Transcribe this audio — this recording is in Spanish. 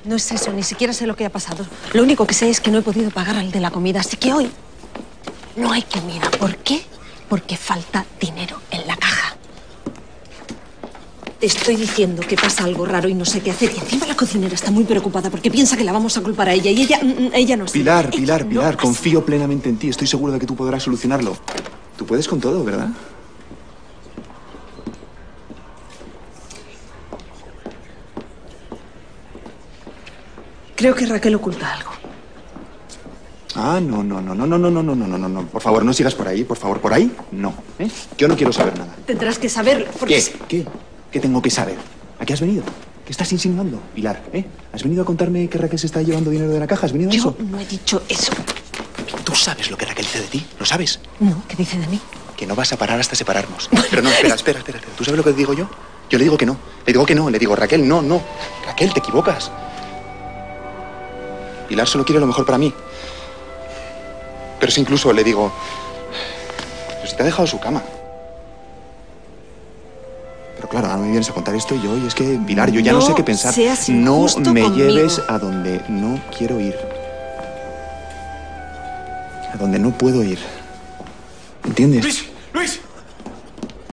No es eso, ni siquiera sé lo que ha pasado. Lo único que sé es que no he podido pagar al de la comida, así que hoy no hay comida. ¿Por qué? Porque falta dinero en la caja. Te estoy diciendo que pasa algo raro y no sé qué hacer. Y encima la cocinera está muy preocupada porque piensa que la vamos a culpar a ella. Y ella no es. Pilar, confío plenamente en ti. Estoy seguro de que tú podrás solucionarlo. Tú puedes con todo, ¿verdad? Creo que Raquel oculta algo. Ah, no. Por favor, no sigas por ahí, por favor. Por ahí, no. ¿Eh? Yo no quiero saber nada. Tendrás que saberlo. Porque... ¿Qué tengo que saber? ¿A qué has venido? ¿Qué estás insinuando, Pilar? ¿Has venido a contarme que Raquel se está llevando dinero de la caja? ¿Has venido a eso? Yo no he dicho eso. ¿Tú sabes lo que Raquel dice de ti? ¿Lo sabes? No, ¿qué dice de mí? Que no vas a parar hasta separarnos. Pero no, espera. ¿Tú sabes lo que te digo yo? Yo le digo que no. Le digo que no. Le digo, Raquel, no. Raquel, te equivocas. Pilar solo quiere lo mejor para mí. Pero si incluso le digo... Pero si te ha dejado su cama. Pero claro, ahora me vienes a contar esto y yo... Y es que, Pilar, yo ya no sé qué pensar. No me lleves a donde no quiero ir. A donde no puedo ir. ¿Entiendes?